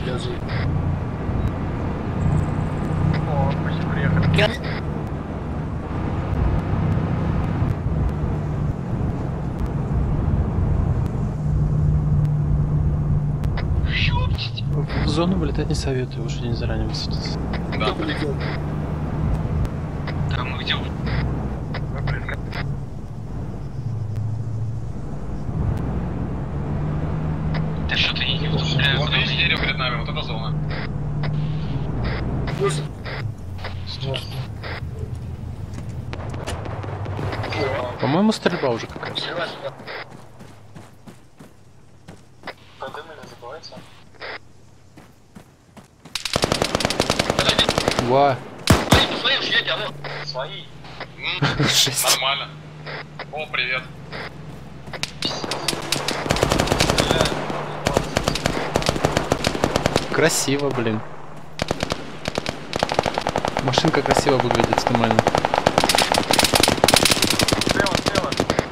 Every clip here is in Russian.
Газы. О, почти приехали. В зону вылетать не советую, лучше день заранее высадиться. Да, полетел. Да, мы где? Мы близко. Да что ты не Вот видишь дерево перед нами, вот эта зона. По-моему, стрельба уже какая-то. Подымы не забывайте. Ва. Своим шьете, алло. Свои. Шесть. Нормально. О, привет. Красиво, блин. Машинка красиво выглядит, нормально. Слева, слева.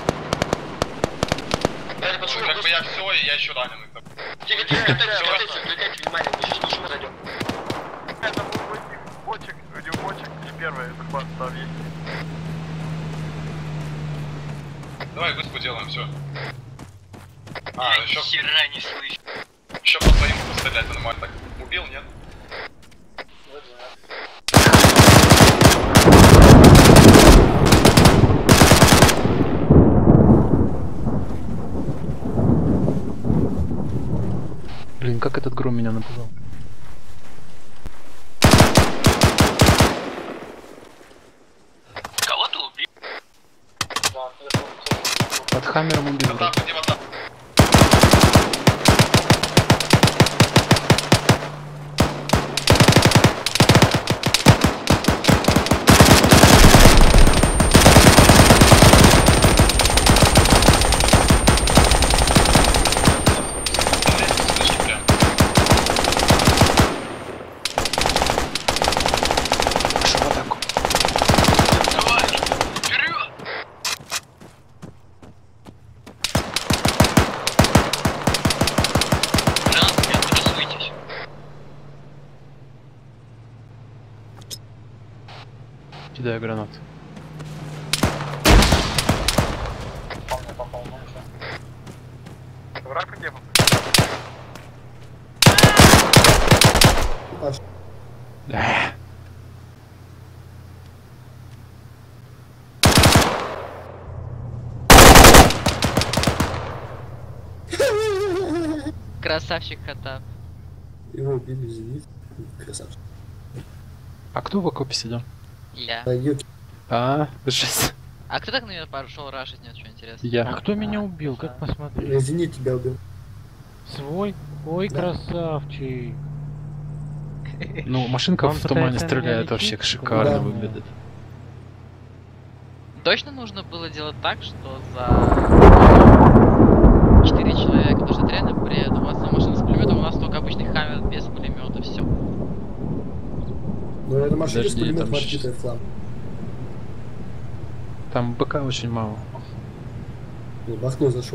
Ну, как бы я все, и я еще раненый. Тихо, тихо, готовься, внимание, мы сейчас машину зайдем. Это был бочек, радиобочек, не первый захват там есть. Давай выспу делаем, все. А, еще... Хера не слышу. Еще по своим пострелять нормально так. Убил, нет? Блин, как этот гром меня напугал. Кого ты убил? Под хаммером убил. Вода, где вода? Пошел в атаку. Давай! Вперед! Гранат, нет, подосуйтесь. Кидаю гранат. Попал ночью. Враг где был? Эх. Красавчик Хатаб. Его убили, извините. Красавчик. А кто в окопе сидел? Я. Да ёпки. А, жесть. А кто так на меня пошел рашить, мне что интересно? Я. А кто меня убил? Как посмотреть? Извини, тебя убил. Свой? Ой, Да. красавчик. Ну, машинка Он в тумане пытается стреляет меня вообще лечить? шикарно Да. выглядит. Точно нужно было делать так, что за 4 человека, потому что это реально бред. У вас машина с пулеметом, у нас только обычный хаммер без пулемета, все. Но эта машина с Подожди, пулеметом там щас- открытая флам. Там БК очень мало. В окно зашел.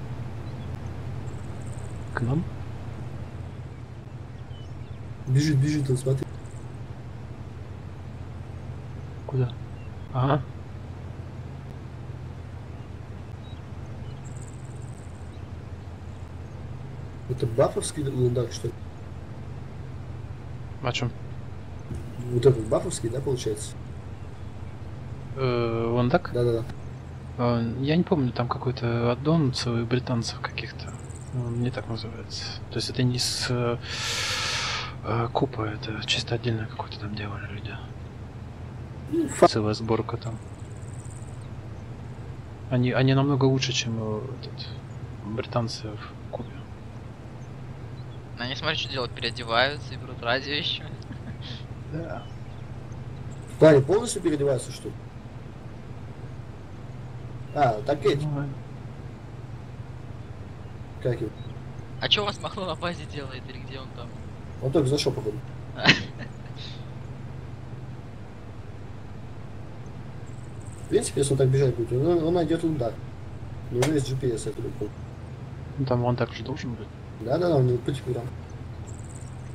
К нам? Бежит, бежит, он смотри. Куда? Ага. Это бафовский лундак, что ли? О чем? Вот этот бафовский, да, получается? Вон так? Да-да-да. Я не помню, там какой-то аддон целый британцев каких-то. Он не так называется. То есть это не с купа, это чисто отдельно какое-то там делали люди. Ну, Целая сборка там. Они намного лучше, чем британцы в купе. Они, смотри, что делают, переодеваются и берут радио еще. Да. Парень полностью переодевается, что ли? А, так эти. Как его? А что у вас Махно на базе делает, или где он там? Он только зашел, походу. В принципе, если он так бежать будет, он найдет лундак. У него есть GPS, это легко. Ну там вон так же должен быть. Да-да-да, у него путь прям.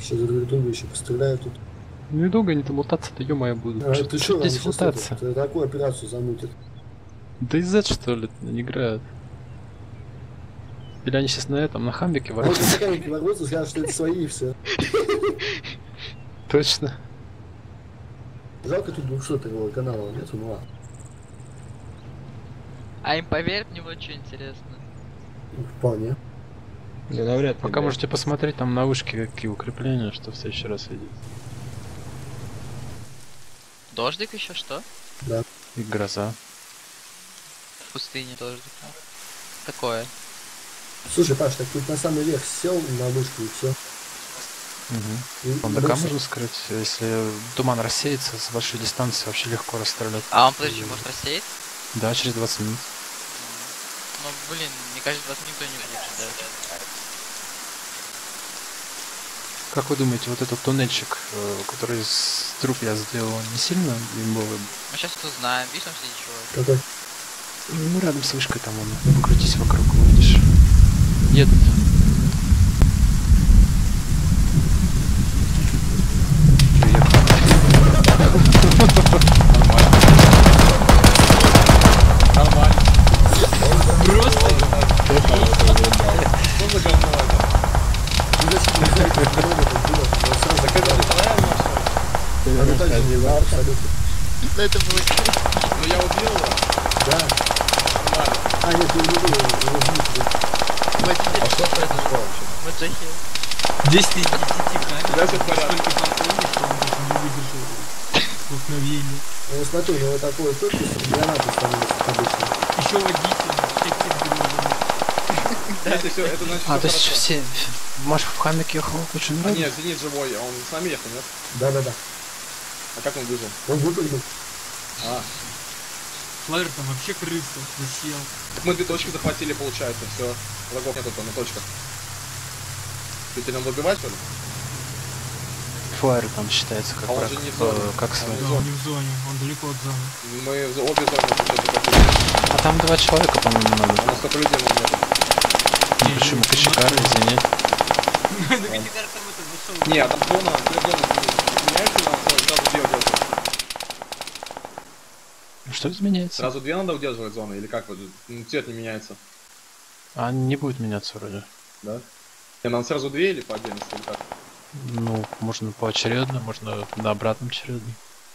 Сейчас друг друга еще постреляют тут. Ну и долго они там лутаться-то, ё-моё, будут. А Что ты что, здесь лутаться? такую операцию замутит? Да из Z что ли, не играют. Или они сейчас на этом, на хамбике Вот воротятся? механики ворвутся, скажут, что это свои и все. Точно. Жалко тут 200-го канала нету, ну ладно. А им поверь, мне вот что интересно. Вполне. Да навряд ли. Пока блядь. можете посмотреть там на вышке какие укрепления, что в следующий раз видеть. Дождик еще что? И гроза. В пустыне дождик. Такое. Слушай, Паш, так тут на самый верх сел на вышку и все. Он ДК можно скрыть, если туман рассеется с большой дистанции, вообще легко расстрелять. А он, подожди, может рассеять? Да, через 20 минут. Ну, блин, мне кажется, вас никто не будет ждать. Как вы думаете, вот этот туннельчик, который из труб я сделал, он не сильно имбовый? Мы сейчас узнаем. Видишь, там сидит чувак? Какой? Ну, рядом с вышкой там он. Покрутись вокруг, увидишь. Едут. Да это было... Ну я убил его. Да. А, нет, не убил его сбили. А что произошло вообще? Маджахи. 10 из 10 камер. Да, всё в порядке. Столько патронов, что он даже не выдержал столкновения. Ну, смотри, у него такой корпус, гранаты становятся обычно. Еще водитель, Это все, это значит, А, всё то есть хорошо. все... Маш в хамик ехал очень А много? нет, Зенит живой, а он с нами ехал, нет? Да-да-да. А как он выжил? Он выпрыгнул. А, Флайер там вообще крыса, засел. так мы 2 точки захватили, получается, все. Врагов нету там на точках. Ты теперь нам добивать, что ли? Флайер там считается как А он враг, же не в зоне. как Он свой. Да, он не в зоне, он далеко от зоны. Мы в обе зоны уже захватили. А там 2 человека, по-моему, надо. У нас столько людей нам нет. Ну, почему? Кочегар, извини. На Кочегар там это зашел. Не, а там зона, меняется, нам сразу 2 удерживать. Что изменяется? Сразу 2 надо удерживать зоны, или как? Вот, цвет не меняется, А не будет меняться вроде. да? Не, нам сразу 2 или по отдельности, или как? Ну, можно поочередно, можно на обратном чередно.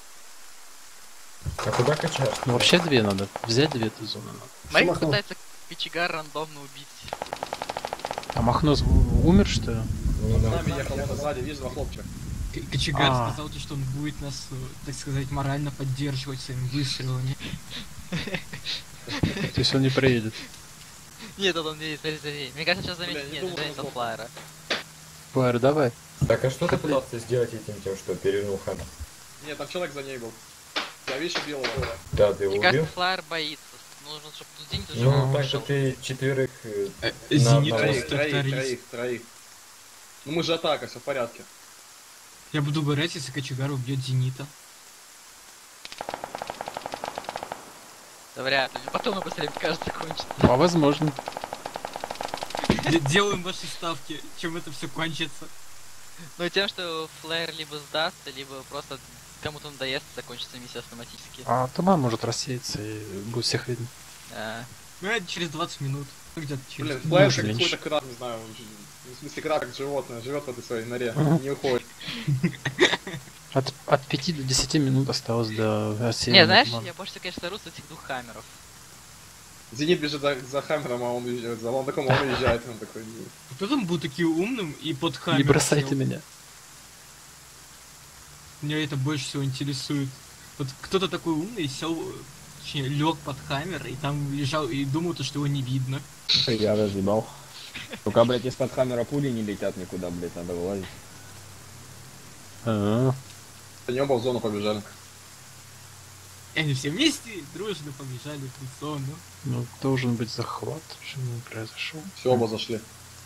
А куда качаешь? Ну вообще 2 надо. Взять 2 эту зоны надо. Майк махнул? пытается Кочегар рандомно убить. А Махно умер, что ли? Ну С да. нами ехал, вот сзади, видишь, 2 хлопчика. Кочегар А. сказал, что он будет нас, так сказать, морально поддерживать своими выстрелами. То есть он не проедет. Нет, он не смотри. Мне кажется, сейчас Бля, заметит, не нет, думал, заметил что флайера. Флайер, давай. Так, а что ты пытался сделать этим тем, что перевернул хан? Нет, там человек за ней был. Я видишь, убил его. Да, ты его Мне убил? кажется, флайер боится. Нужно, чтобы тут Зенит уже Ну, так вышел. что ты 4 Зенит на просто одного. Троих. Ну мы же атака, все в порядке. Я буду говорить, если Кочегар убьет Зенита. Да вряд ли. Потом мы быстрее, мне кажется, кончится. А возможно. Делаем ваши ставки, чем это все кончится. Ну тем, что флайер либо сдастся, либо просто кому-то надоест, закончится миссия автоматически. А туман может рассеяться и будет всех видно. Ну, это через 20 минут. Ну, где-то через... Блин, флайер Может, как меньше. какой-то краб, не знаю. В смысле краб как животное, живет в этой своей норе, не уходит. От 5 до 10 минут осталось до рассеяния. Не, знаешь, тумана. я больше всего, конечно, рус этих 2 хаммеров. Зенит бежит за Хаммером, а он уезжает. За Лондаком он уезжает, он такой... Кто там был таким умным и под хаммер Не бросайте сел? меня. Меня это больше всего интересует. Вот кто-то такой умный сел, точнее, лег под хаммер и там лежал и думал, что его не видно. Я разъебал. Только, блядь, из-под хаммера пули не летят никуда, блядь, надо вылазить. А, Они оба в зону побежали. И они все вместе дружно побежали в зону. ну, должен быть захват. Почему не произошел? Все, оба зашли.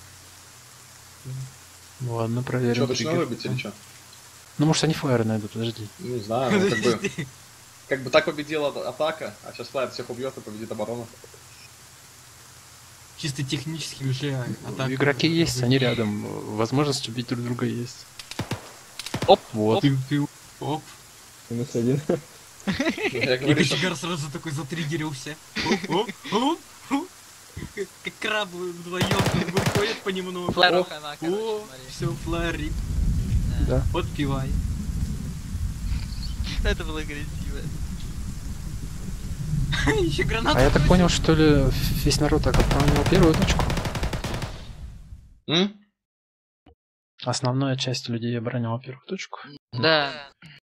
Ну ладно, проверим. Что, точно триггер. выбить или что? Ну, может, они флайеры найдут, подожди. Не знаю, ну, как бы так победила атака, а сейчас флайер всех убьет и победит оборона. Чисто технически уже атака. Игроки есть, они рядом. Возможность убить друг друга есть. Оп, Вот. Ты, оп. Минус 1. Я И говорю, что кочегар сразу такой затриггерился. Оп, оп, оп. Как крабы вдвоем выходят понемногу. флэру О, хана, короче, О, смотри. все, флэри. Да. Подпевай. Это было красиво. Еще гранату. А я так понял, что ли, весь народ так отправил первую точку. М? Основная часть людей обороняла первую точку. Да.